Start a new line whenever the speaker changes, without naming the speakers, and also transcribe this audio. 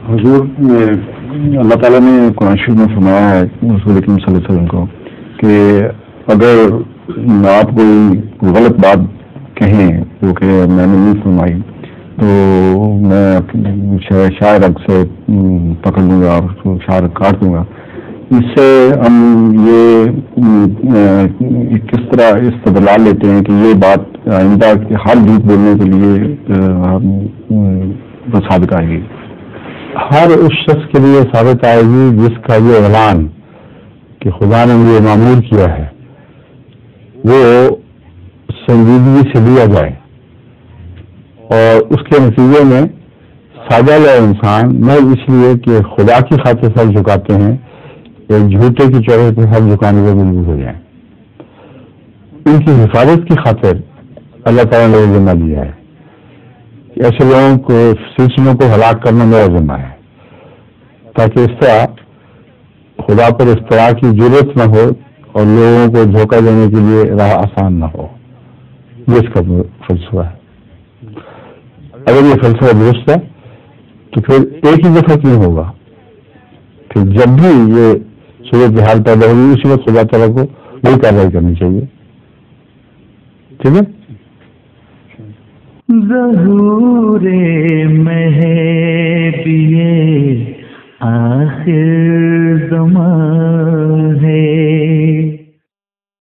حضور اللہ تعالیٰ نے قرآن شریف میں فرمایا ہے رسول اکرم صلی اللہ علیہ وسلم کو کہ اگر آپ کوئی غلط بات کہیں وہ کہ میں نے نہیں فرمائی تو میں شاعر رگ سے پکڑ لوں گا اور شاعر کاٹ دوں گا. اس سے ہم یہ کس طرح استدلال لیتے ہیں کہ یہ بات آئندہ ہر جھوٹ بولنے کے لیے ثابت آئے گی؟
ہر اس شخص کے لیے ثابت آئے گی جس کا یہ اعلان کہ خدا نے مجھے معمور کیا ہے وہ سنجیدگی سے لیا جائے، اور اس کے نتیجے میں سادہ یا انسان نہ اس لیے کہ خدا کی خاطر سر جھکاتے ہیں ایک جھوٹے کی چوہے پہ سر جھکانے کو مجبور ہو جائیں. ان کی حفاظت کی خاطر اللہ تعالیٰ نے ذمہ دیا ہے کہ ایسے لوگوں کو سلسلوں کو ہلاک کرنا میرا ذمہ ہے، تاکہ اس طرح خدا پر افتراء کی ضرورت نہ ہو اور لوگوں کو دھوکہ دینے کے لیے راہ آسان نہ ہو. یہ اس کا فلسفہ ہے. اگر یہ فلسفہ درست ہے تو پھر ایک ہی دفعہ کیوں ہوگا؟ پھر جب بھی یہ صورت حال پیدا ہوگی اسی وقت خدا تعالیٰ کو وہی کارروائی کرنی چاہیے. ٹھیک ہے.
ظہور مہدی آخر زمان